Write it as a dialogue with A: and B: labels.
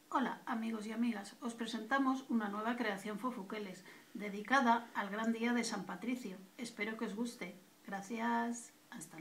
A: Hola amigos y amigas, os presentamos una nueva creación Fofuqueles, dedicada al gran día de San Patricio. Espero que os guste. Gracias. Hasta luego.